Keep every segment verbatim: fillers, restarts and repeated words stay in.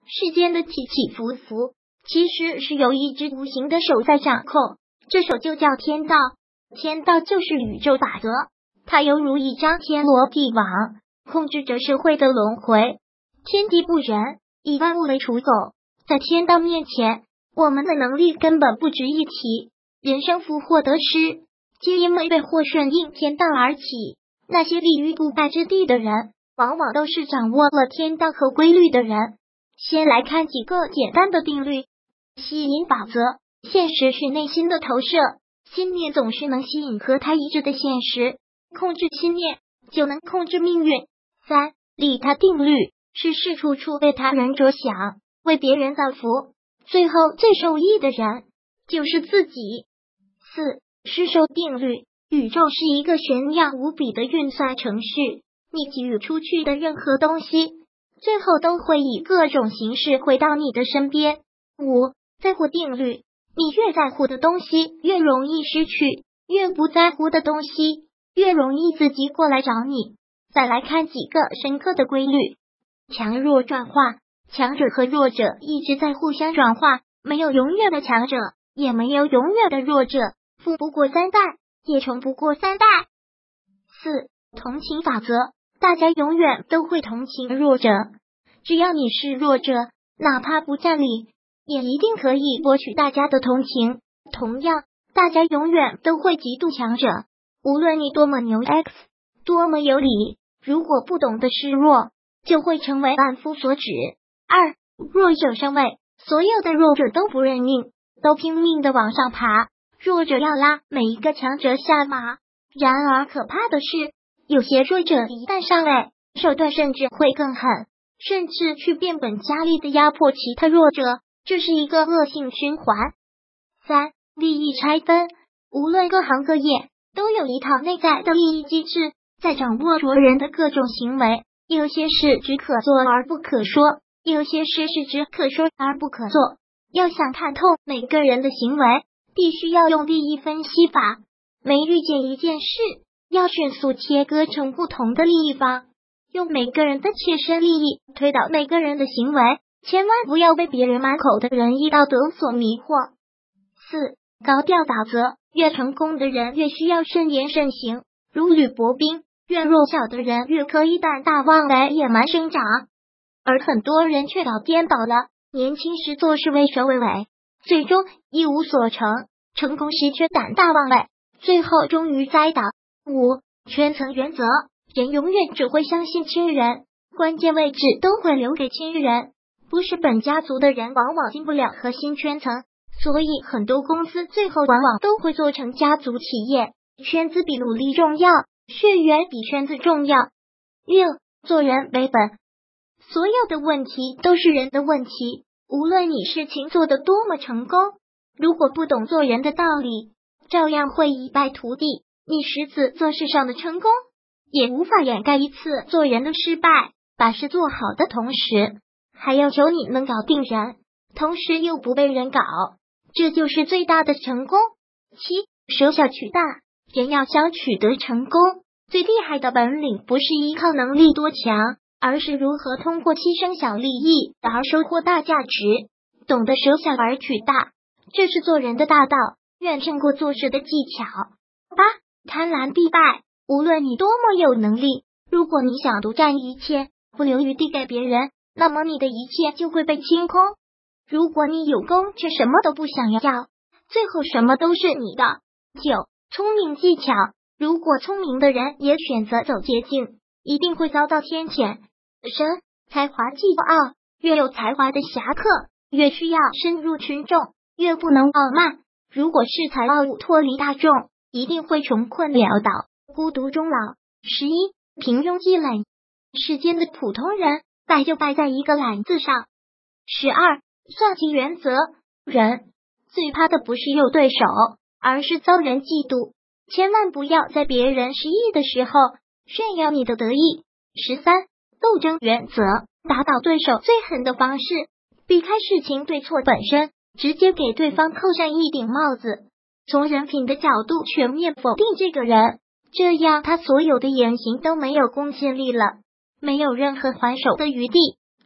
世间的起起伏伏，其实是有一只无形的手在掌控，这手就叫天道。天道就是宇宙法则，它犹如一张天罗地网，控制着社会的轮回。天地不仁，以万物为刍狗，在天道面前，我们的能力根本不值一提。人生福祸得失，皆因为被或顺应天道而起。那些立于不败之地的人，往往都是掌握了天道和规律的人。先来看几个简单的定律。吸引法则，现实是内心的投射，心念总是能吸引和它一致的现实，控制心念就能控制命运。三、利他定律，是事处处为他人着想，为别人造福，最后最受益的人就是自己。四、施受定律，宇宙是一个玄妙无比的运算程序，你给予出去的任何东西，最后都会以各种形式回到你的身边。五、在乎定律，你越在乎的东西越容易失去，越不在乎的东西越容易自己过来找你。再来看几个深刻的规律。强弱转化，强者和弱者一直在互相转化，没有永远的强者，也没有永远的弱者，富不过三代，也穷不过三代。四、同情法则，大家永远都会同情弱者，只要你是弱者，哪怕不占理，也一定可以博取大家的同情。同样，大家永远都会嫉妒强者，无论你多么牛 X， 多么有理，如果不懂得示弱，就会成为万夫所指。二、弱者上位，所有的弱者都不认命，都拼命的往上爬，弱者要拉每一个强者下马。然而可怕的是，有些弱者一旦上位，手段甚至会更狠，甚至去变本加厉的压迫其他弱者，这是一个恶性循环。三、利益拆分，无论各行各业，都有一套内在的利益机制，在掌握着人的各种行为。有些事只可做而不可说，有些事是只可说而不可做。要想看透每个人的行为，必须要用利益分析法。每遇见一件事，要迅速切割成不同的利益方，用每个人的切身利益推导每个人的行为，千万不要被别人满口的仁义道德所迷惑。四、高调法则，越成功的人越需要慎言慎行，如履薄冰，越弱小的人越可以胆大妄为，野蛮生长。而很多人却搞颠倒了，年轻时做事畏首畏尾，最终一无所成，成功时却胆大妄为，最后终于栽倒。五、圈层原则，人永远只会相信亲人，关键位置都会留给亲人，不是本家族的人往往进不了核心圈层，所以很多公司最后往往都会做成家族企业。圈子比努力重要，血缘比圈子重要。六、做人为本，所有的问题都是人的问题，无论你事情做得多么成功，如果不懂做人的道理，照样会一败涂地。你十次做事上的成功，也无法掩盖一次做人的失败。把事做好的同时，还要求你能搞定人，同时又不被人搞，这就是最大的成功。七、舍小取大，人要想取得成功，最厉害的本领不是依靠能力多强，而是如何通过牺牲小利益而收获大价值。懂得舍小而取大，这是做人的大道，远胜过做事的技巧。八、贪婪必败，无论你多么有能力，如果你想独占一切，不留余地给别人，那么你的一切就会被清空。如果你有功却什么都不想要，最后什么都是你的。九、聪明技巧，如果聪明的人也选择走捷径，一定会遭到天谴。神才华既傲，越有才华的侠客越需要深入群众，越不能傲慢。如果恃才傲物脱离大众，一定会穷困潦倒，孤独终老。十一、平庸积累，世间的普通人败就败在一个懒字上。十二、算计原则，人最怕的不是有对手，而是遭人嫉妒。千万不要在别人失意的时候炫耀你的得意。十三、斗争原则，打倒对手最狠的方式，避开事情对错本身，直接给对方扣上一顶帽子，从人品的角度全面否定这个人，这样他所有的言行都没有公信力了，没有任何还手的余地，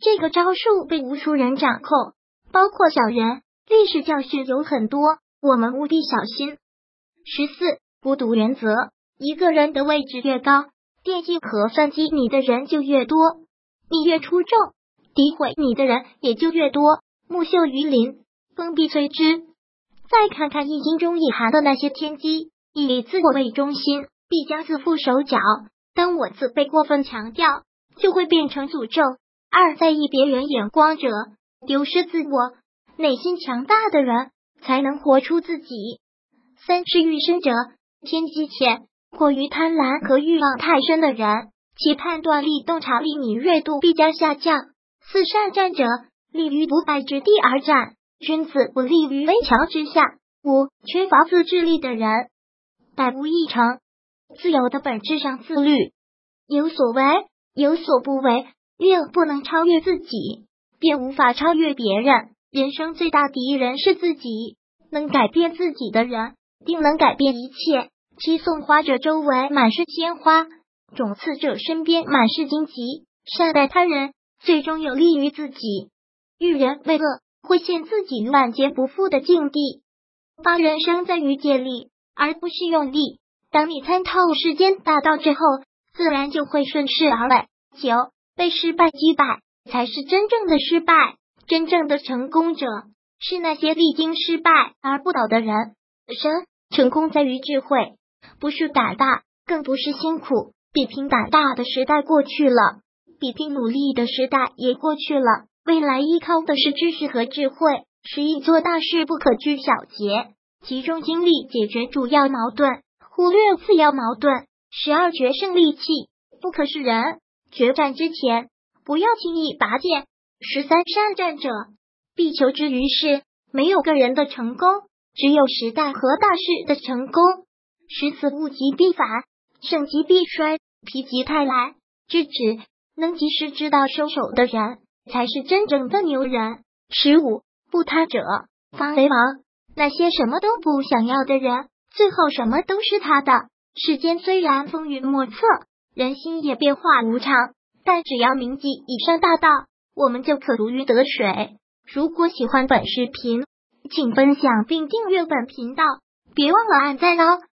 这个招数被无数人掌控，包括小人。历史教训有很多，我们务必小心。十四，孤独原则。一个人的位置越高，惦记和算计你的人就越多，你越出众，诋毁你的人也就越多。木秀于林，风必摧之。再看看易经中隐含的那些天机，以自我为中心，必将自缚手脚。当我自被过分强调，就会变成诅咒。二，在意别人眼光者，丢失自我。内心强大的人才能活出自己。三，是欲深者，天机浅，过于贪婪和欲望太深的人，其判断力、洞察力、敏锐度必将下降。四，善战者，立于不败之地而战，君子不立于危墙之下。五，缺乏自制力的人，百无一成。自由的本质上自律，有所为，有所不为。六，不能超越自己，便无法超越别人。人生最大敌人是自己，能改变自己的人，定能改变一切。七，送花者周围满是鲜花，种刺者身边满是荆棘。善待他人，最终有利于自己。遇人为恶，会陷自己于万劫不复的境地。八，人生在于借力，而不是用力。当你参透世间大道之后，自然就会顺势而为。九，被失败击败，才是真正的失败。真正的成功者是那些历经失败而不倒的人。生，成功在于智慧，不是胆大，更不是辛苦。比拼胆大的时代过去了，比拼努力的时代也过去了。未来依靠的是知识和智慧。十一，做大事不可拘小节，集中精力解决主要矛盾，忽略次要矛盾。十二，决胜利器不可是人，决战之前不要轻易拔剑。十三，善战者必求之于世，没有个人的成功，只有时代和大势的成功。十四，物极必反，盛极必衰，否极泰来。知止，能及时知道收手的人才是真正的牛人。十五，不他者方为王，那些什么都不想要的人，最后什么都是他的。世间虽然风云莫测，人心也变化无常，但只要铭记以上大道，我们就可如鱼得水。如果喜欢本视频，请分享并订阅本频道，别忘了按赞哦。